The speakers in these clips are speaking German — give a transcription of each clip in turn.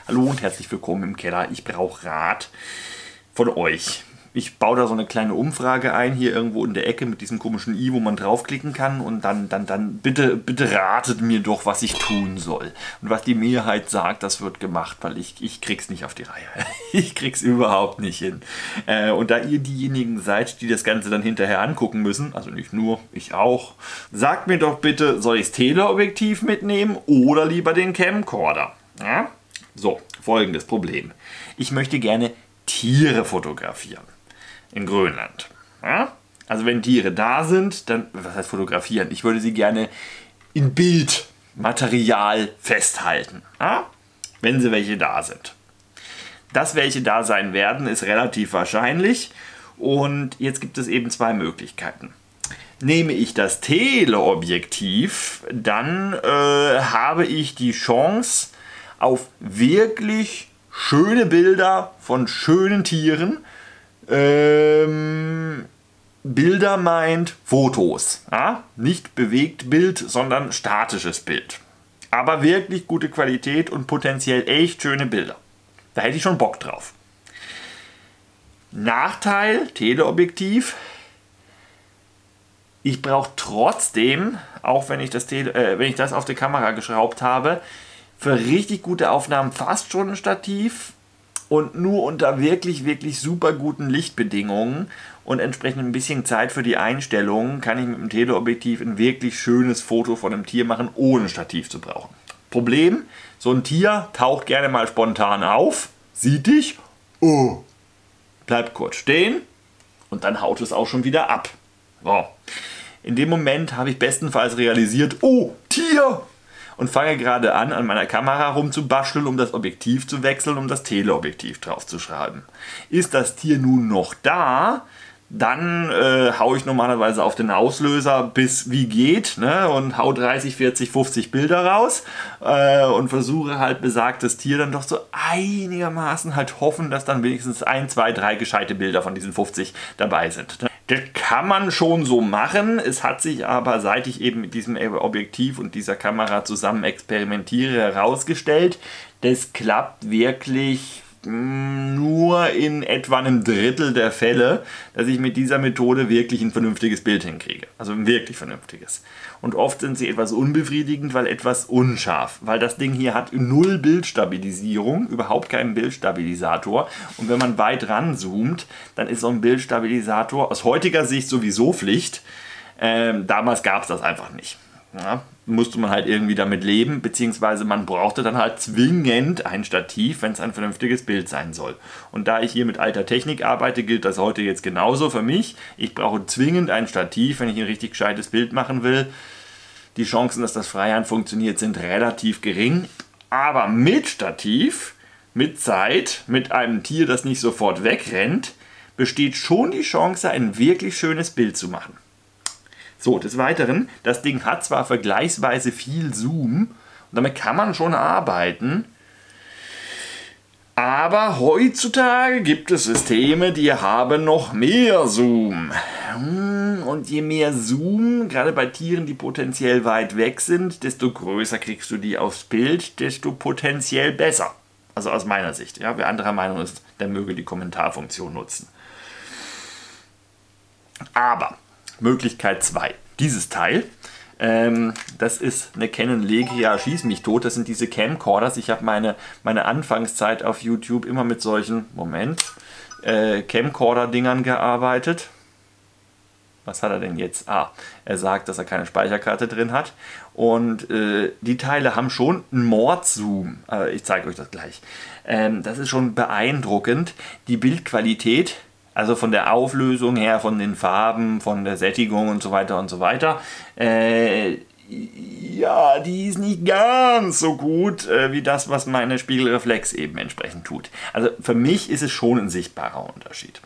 Hallo und herzlich willkommen im Keller. Ich brauche Rat von euch. Ich baue da so eine kleine Umfrage ein, hier irgendwo in der Ecke mit diesem komischen i, wo man draufklicken kann und dann bitte ratet mir doch, was ich tun soll. Und was die Mehrheit sagt, das wird gemacht, weil ich krieg's nicht auf die Reihe. Ich krieg's überhaupt nicht hin. Und da ihr diejenigen seid, die das Ganze dann hinterher angucken müssen, also nicht nur, ich auch, sagt mir doch bitte, soll ich das Teleobjektiv mitnehmen oder lieber den Camcorder? Ja? So, folgendes Problem. Ich möchte gerne Tiere fotografieren. In Grönland. Ja? Also wenn Tiere da sind, dann, was heißt fotografieren? Ich würde sie gerne in Bildmaterial festhalten. Ja? Wenn sie welche da sind. Dass welche da sein werden, ist relativ wahrscheinlich. Und jetzt gibt es eben zwei Möglichkeiten. Nehme ich das Teleobjektiv, dann habe ich die Chance auf wirklich schöne Bilder von schönen Tieren. Bilder meint Fotos. Ja? Nicht bewegt Bild, sondern statisches Bild. Aber wirklich gute Qualität und potenziell echt schöne Bilder. Da hätte ich schon Bock drauf. Nachteil, Teleobjektiv. Ich brauche trotzdem, auch wenn ich das auf die Kamera geschraubt habe, für richtig gute Aufnahmen fast schon ein Stativ und nur unter wirklich super guten Lichtbedingungen und entsprechend ein bisschen Zeit für die Einstellungen kann ich mit dem Teleobjektiv ein wirklich schönes Foto von einem Tier machen, ohne Stativ zu brauchen. Problem, so ein Tier taucht gerne mal spontan auf, sieht dich, oh, bleibt kurz stehen und dann haut es auch schon wieder ab. So. In dem Moment habe ich bestenfalls realisiert, oh, Tier! Und fange gerade an meiner Kamera rumzubasteln, um das Objektiv zu wechseln, um das Teleobjektiv drauf zu schreiben. Ist das Tier nun noch da, dann haue ich normalerweise auf den Auslöser bis wie geht, ne, und hau 30, 40, 50 Bilder raus und versuche halt besagtes Tier dann doch so einigermaßen halt hoffen, dass dann wenigstens 1, 2, 3 gescheite Bilder von diesen 50 dabei sind. Das kann man schon so machen, es hat sich aber, seit ich eben mit diesem Objektiv und dieser Kamera zusammen experimentiere, herausgestellt, das klappt wirklich nur in etwa einem Drittel der Fälle, dass ich mit dieser Methode wirklich ein vernünftiges Bild hinkriege. Also ein wirklich vernünftiges. Und oft sind sie etwas unbefriedigend, weil etwas unscharf. Weil das Ding hier hat null Bildstabilisierung, überhaupt keinen Bildstabilisator. Und wenn man weit ranzoomt, dann ist so ein Bildstabilisator aus heutiger Sicht sowieso Pflicht. Damals gab es das einfach nicht. Ja, musste man halt irgendwie damit leben, beziehungsweise man brauchte dann halt zwingend ein Stativ, wenn es ein vernünftiges Bild sein soll. Und da ich hier mit alter Technik arbeite, gilt das heute jetzt genauso für mich. Ich brauche zwingend ein Stativ, wenn ich ein richtig gescheites Bild machen will. Die Chancen, dass das Freihand funktioniert, sind relativ gering. Aber mit Stativ, mit Zeit, mit einem Tier, das nicht sofort wegrennt, besteht schon die Chance, ein wirklich schönes Bild zu machen. So, des Weiteren, das Ding hat zwar vergleichsweise viel Zoom, und damit kann man schon arbeiten, aber heutzutage gibt es Systeme, die haben noch mehr Zoom. Und je mehr Zoom, gerade bei Tieren, die potenziell weit weg sind, desto größer kriegst du die aufs Bild, desto potenziell besser. Also aus meiner Sicht. Ja, wer anderer Meinung ist, der möge die Kommentarfunktion nutzen. Aber Möglichkeit 2. Dieses Teil, das ist eine Canon Legria Schieß mich tot. Das sind diese Camcorders. Ich habe meine Anfangszeit auf YouTube immer mit solchen, Camcorder-Dingern gearbeitet. Was hat er denn jetzt? Er sagt, dass er keine Speicherkarte drin hat. Und die Teile haben schon einen Mordzoom. Ich zeige euch das gleich. Das ist schon beeindruckend. Die Bildqualität, also von der Auflösung her, von den Farben, von der Sättigung und so weiter und so weiter. Ja, die ist nicht ganz so gut wie das, was meine Spiegelreflex eben entsprechend tut. Also für mich ist es schon ein sichtbarer Unterschied.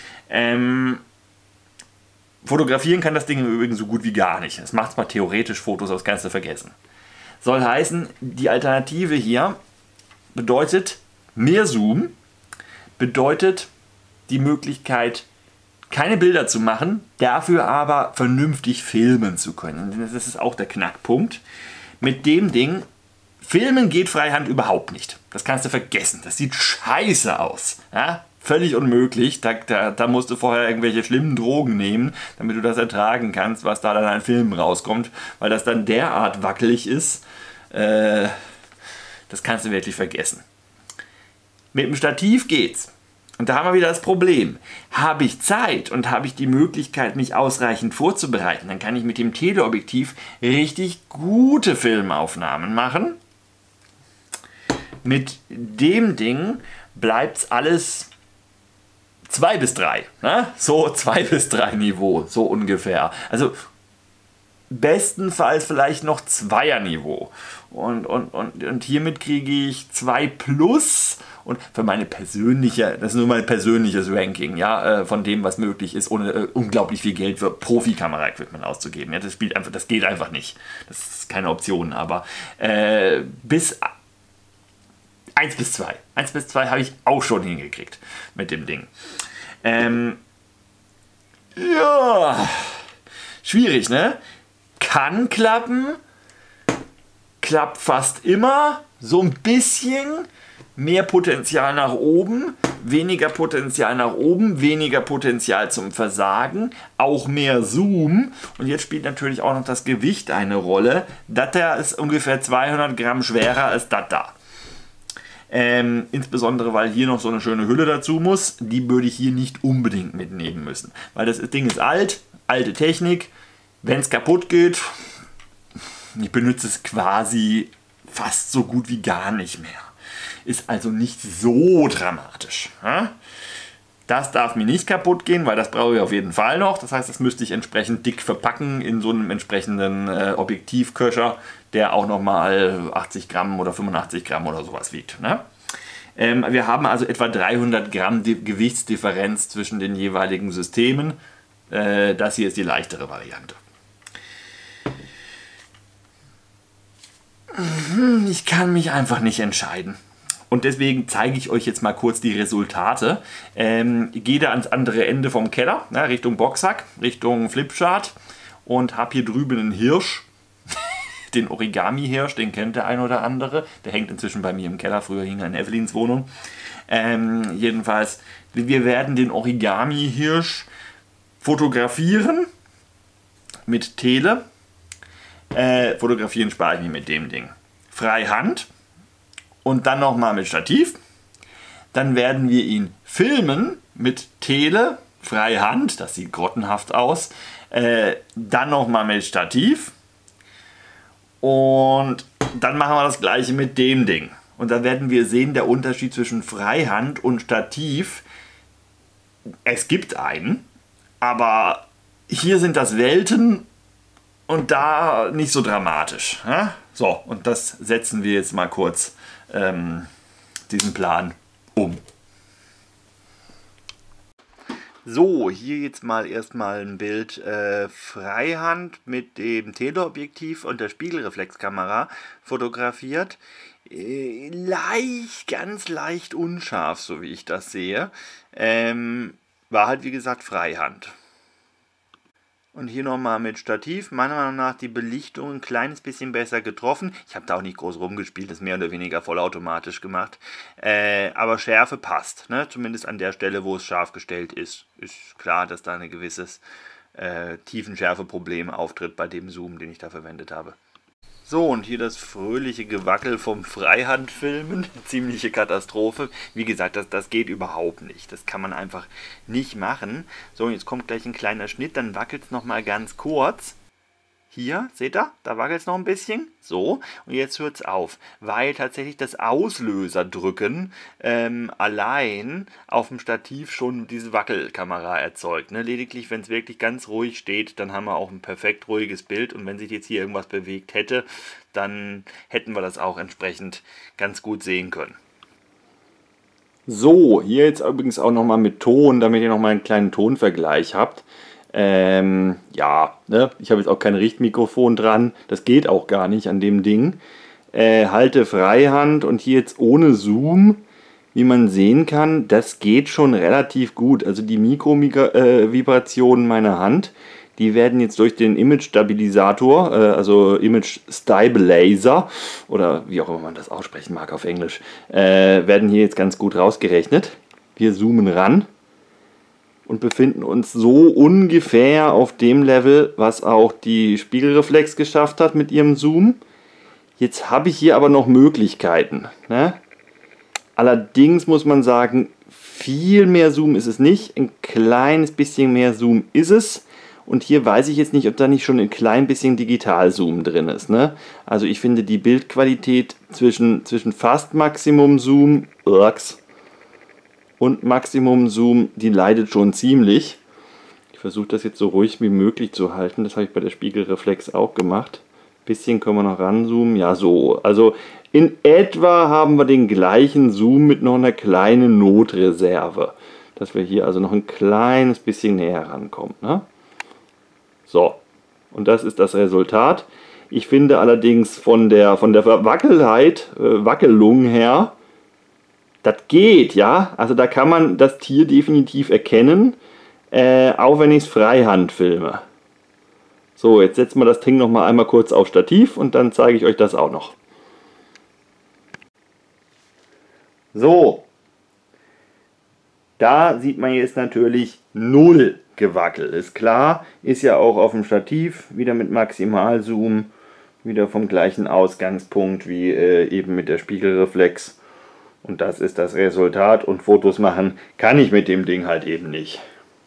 Fotografieren kann das Ding im Übrigen so gut wie gar nicht. Es macht zwar theoretisch Fotos, aber das kannst du vergessen. Soll heißen, die Alternative hier bedeutet mehr Zoom, bedeutet die Möglichkeit, keine Bilder zu machen, dafür aber vernünftig filmen zu können. Das ist auch der Knackpunkt. Mit dem Ding Filmen geht Freihand überhaupt nicht. Das kannst du vergessen. Das sieht scheiße aus. Ja? Völlig unmöglich. Da musst du vorher irgendwelche schlimmen Drogen nehmen, damit du das ertragen kannst, was da dann an Filmen rauskommt. Weil das dann derart wackelig ist. Das kannst du wirklich vergessen. Mit dem Stativ geht's. Und da haben wir wieder das Problem. Habe ich Zeit und habe ich die Möglichkeit, mich ausreichend vorzubereiten, dann kann ich mit dem Teleobjektiv richtig gute Filmaufnahmen machen. Mit dem Ding bleibt es alles 2 bis 3. Ne? So 2 bis 3 Niveau, so ungefähr. Also bestenfalls vielleicht noch 2er Niveau. Und hiermit kriege ich 2 plus. Und für meine persönliche, das ist nur mein persönliches Ranking, ja, von dem, was möglich ist, ohne unglaublich viel Geld für Profi-Kamera-Equipment auszugeben. Ja, das geht einfach nicht. Das ist keine Option. Aber bis 1 bis 2. 1 bis 2 habe ich auch schon hingekriegt mit dem Ding. Ja, schwierig, ne? Kann klappen. Klappt fast immer. So ein bisschen. Mehr Potenzial nach oben, weniger Potenzial nach oben, weniger Potenzial zum Versagen, auch mehr Zoom. Und jetzt spielt natürlich auch noch das Gewicht eine Rolle. Das da ist ungefähr 200 Gramm schwerer als das da. Insbesondere, weil hier noch so eine schöne Hülle dazu muss. Die würde ich hier nicht unbedingt mitnehmen müssen. Weil das Ding ist alt, alte Technik. Wenn es kaputt geht, ich benutze es quasi fast so gut wie gar nicht mehr. Ist also nicht so dramatisch. Das darf mir nicht kaputt gehen, weil das brauche ich auf jeden Fall noch. Das heißt, das müsste ich entsprechend dick verpacken in so einem entsprechenden Objektivköcher, der auch nochmal 80 Gramm oder 85 Gramm oder sowas wiegt. Ne? Wir haben also etwa 300 Gramm Gewichtsdifferenz zwischen den jeweiligen Systemen. Das hier ist die leichtere Variante. Ich kann mich einfach nicht entscheiden. Und deswegen zeige ich euch jetzt mal kurz die Resultate. Ich gehe da ans andere Ende vom Keller, Richtung Boxsack, Richtung Flipchart und habe hier drüben einen Hirsch, den Origami-Hirsch, den kennt der ein oder andere. Der hängt inzwischen bei mir im Keller, früher hing er in Evelyns Wohnung. Jedenfalls, wir werden den Origami-Hirsch fotografieren mit Tele. Fotografieren spare ich mir mit dem Ding. Freihand. Und dann nochmal mit Stativ. Dann werden wir ihn filmen mit Tele, Freihand, das sieht grottenhaft aus. Dann nochmal mit Stativ. Und dann machen wir das gleiche mit dem Ding. Und da werden wir sehen, der Unterschied zwischen Freihand und Stativ. Es gibt einen, aber hier sind das Welten und da nicht so dramatisch. Ja? So, und das setzen wir jetzt mal kurz diesen Plan um. So, hier jetzt mal erstmal ein Bild Freihand mit dem Teleobjektiv und der Spiegelreflexkamera fotografiert. Ganz leicht unscharf, so wie ich das sehe. War halt wie gesagt Freihand. Und hier nochmal mit Stativ, meiner Meinung nach die Belichtung ein kleines bisschen besser getroffen. Ich habe da auch nicht groß rumgespielt, das ist mehr oder weniger vollautomatisch gemacht. Aber Schärfe passt, ne? Zumindest an der Stelle, wo es scharf gestellt ist. Ist klar, dass da ein gewisses Tiefenschärfeproblem auftritt bei dem Zoom, den ich da verwendet habe. So, und hier das fröhliche Gewackel vom Freihandfilmen. Ziemliche Katastrophe. Wie gesagt, das geht überhaupt nicht. Das kann man einfach nicht machen. So, und jetzt kommt gleich ein kleiner Schnitt. Dann wackelt es nochmal ganz kurz. Hier, seht ihr? Da wackelt es noch ein bisschen. So, und jetzt hört es auf. Weil tatsächlich das Auslöserdrücken allein auf dem Stativ schon diese Wackelkamera erzeugt. Ne? Lediglich, wenn es wirklich ganz ruhig steht, dann haben wir auch ein perfekt ruhiges Bild. Und wenn sich jetzt hier irgendwas bewegt hätte, dann hätten wir das auch entsprechend ganz gut sehen können. So, hier jetzt übrigens auch nochmal mit Ton, damit ihr nochmal einen kleinen Tonvergleich habt. Ja, ne? Ich habe jetzt auch kein Richtmikrofon dran, das geht auch gar nicht an dem Ding. Halte Freihand und hier jetzt ohne Zoom, wie man sehen kann, das geht schon relativ gut. Also die Mikrovibrationen meiner Hand, Die werden jetzt durch den Image-Stabilisator, also Image-Stabilizer, oder wie auch immer man das aussprechen mag auf Englisch, werden hier jetzt ganz gut rausgerechnet. Wir zoomen ran und befinden uns so ungefähr auf dem Level, was auch die Spiegelreflex geschafft hat mit ihrem Zoom. Jetzt habe ich hier aber noch Möglichkeiten, ne? Allerdings muss man sagen, viel mehr Zoom ist es nicht. Ein kleines bisschen mehr Zoom ist es. Und hier weiß ich jetzt nicht, ob da nicht schon ein klein bisschen Digital-Zoom drin ist, ne? Also ich finde die Bildqualität zwischen fast Maximum Zoom und Maximum Zoom, die leidet schon ziemlich. Ich versuche das jetzt so ruhig wie möglich zu halten. Das habe ich bei der Spiegelreflex auch gemacht. Bisschen können wir noch ranzoomen. Ja, so. Also in etwa haben wir den gleichen Zoom mit noch einer kleinen Notreserve. Dass wir hier also noch ein kleines bisschen näher rankommen, ne? So. Und das ist das Resultat. Ich finde allerdings von der Wackelung her, das geht, ja. Also da kann man das Tier definitiv erkennen, auch wenn ich es freihand filme. So, jetzt setzen wir das Ding noch mal einmal kurz auf Stativ und dann zeige ich euch das auch noch. So, da sieht man jetzt natürlich null gewackelt. Ist klar, ist ja auch auf dem Stativ, wieder mit Maximalzoom, wieder vom gleichen Ausgangspunkt wie eben mit der Spiegelreflex. Und das ist das Resultat, und Fotos machen kann ich mit dem Ding halt eben nicht.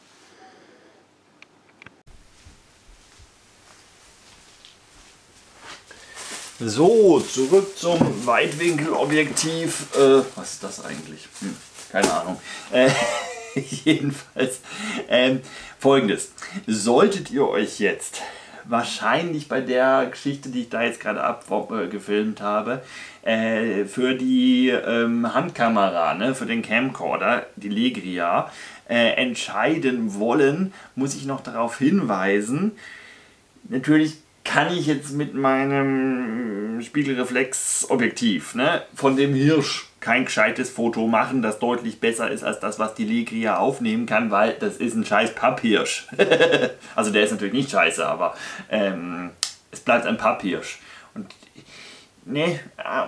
So, zurück zum Weitwinkelobjektiv. Was ist das eigentlich? Keine Ahnung. Jedenfalls Folgendes. Solltet ihr euch jetzt wahrscheinlich bei der Geschichte, die ich da jetzt gerade abgefilmt habe, für die Handkamera, ne, für den Camcorder, die Legria, entscheiden wollen, muss ich noch darauf hinweisen, natürlich kann ich jetzt mit meinem Spiegelreflexobjektiv, ne, von dem Hirsch kein gescheites Foto machen, das deutlich besser ist als das, was die Legria aufnehmen kann, weil das ist ein scheiß Papphirsch. Also der ist natürlich nicht scheiße, aber es bleibt ein Papphirsch. Und ne,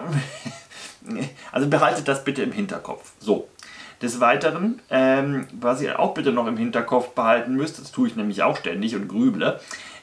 also behaltet das bitte im Hinterkopf. So. Des Weiteren, was ihr auch bitte noch im Hinterkopf behalten müsst, das tue ich nämlich auch ständig und grüble,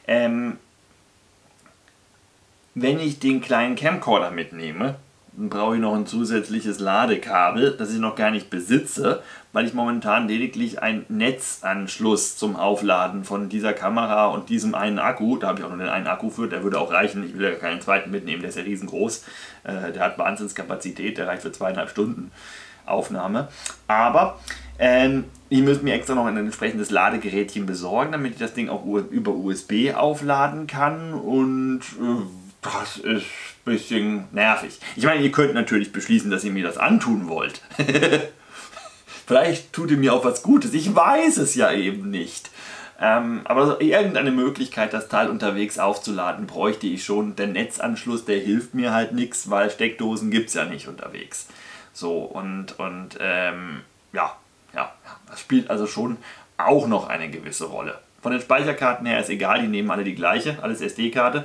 wenn ich den kleinen Camcorder mitnehme, dann brauche ich noch ein zusätzliches Ladekabel, das ich noch gar nicht besitze, weil ich momentan lediglich einen Netzanschluss zum Aufladen von dieser Kamera und diesem einen Akku, da habe ich auch nur den einen Akku für, der würde auch reichen, ich will ja keinen zweiten mitnehmen, der ist ja riesengroß, der hat Wahnsinnskapazität, der reicht für 2,5 Stunden Aufnahme, aber ich müsste mir extra noch ein entsprechendes Ladegerätchen besorgen, damit ich das Ding auch über USB aufladen kann, und das ist ein bisschen nervig. Ich meine, ihr könnt natürlich beschließen, dass ihr mir das antun wollt. Vielleicht tut ihr mir auch was Gutes, ich weiß es ja eben nicht. Aber irgendeine Möglichkeit, das Teil unterwegs aufzuladen, bräuchte ich schon. Der Netzanschluss, der hilft mir halt nichts, weil Steckdosen gibt es ja nicht unterwegs. So, und ja, das spielt also schon auch noch eine gewisse Rolle. Von den Speicherkarten her ist egal, die nehmen alle die gleiche, alles SD-Karte.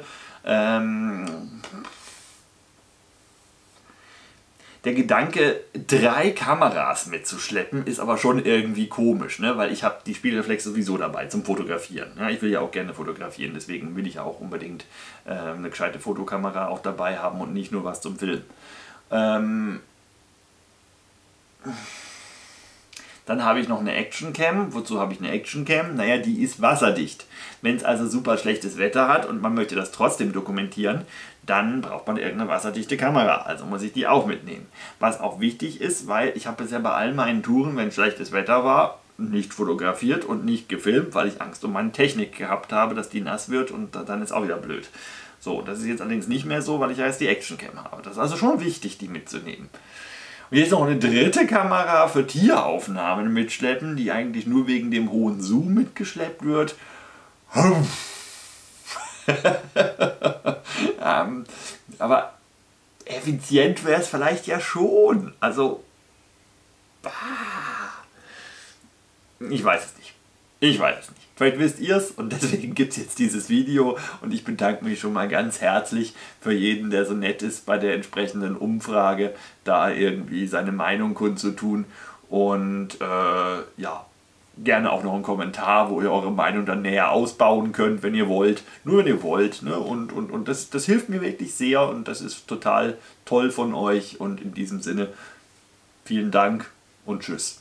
Der Gedanke, 3 Kameras mitzuschleppen, ist aber schon irgendwie komisch, ne? Weil ich habe die Spiegelreflex sowieso dabei zum Fotografieren. Ja, ich will ja auch gerne fotografieren, deswegen will ich auch unbedingt eine gescheite Fotokamera auch dabei haben und nicht nur was zum Filmen. Dann habe ich noch eine Actioncam. Wozu habe ich eine Actioncam? Naja, die ist wasserdicht. Wenn es also super schlechtes Wetter hat und man möchte das trotzdem dokumentieren, dann braucht man irgendeine wasserdichte Kamera. Also muss ich die auch mitnehmen. Was auch wichtig ist, weil ich habe bisher bei all meinen Touren, wenn schlechtes Wetter war, nicht fotografiert und nicht gefilmt, weil ich Angst um meine Technik gehabt habe, dass die nass wird, und dann ist auch wieder blöd. So, das ist jetzt allerdings nicht mehr so, weil ich ja jetzt die Actioncam habe. Das ist also schon wichtig, die mitzunehmen. Und jetzt noch eine dritte Kamera für Tieraufnahmen mitschleppen, die eigentlich nur wegen dem hohen Zoom mitgeschleppt wird. Aber effizient wäre es vielleicht ja schon. Also, ich weiß es nicht. Ich weiß es nicht. Vielleicht wisst ihr es und deswegen gibt es jetzt dieses Video und ich bedanke mich schon mal ganz herzlich für jeden, der so nett ist, bei der entsprechenden Umfrage da irgendwie seine Meinung kundzutun und ja, gerne auch noch einen Kommentar, wo ihr eure Meinung dann näher ausbauen könnt, wenn ihr wollt. Nur wenn ihr wollt. Ne? Und das hilft mir wirklich sehr und das ist total toll von euch und in diesem Sinne vielen Dank und tschüss.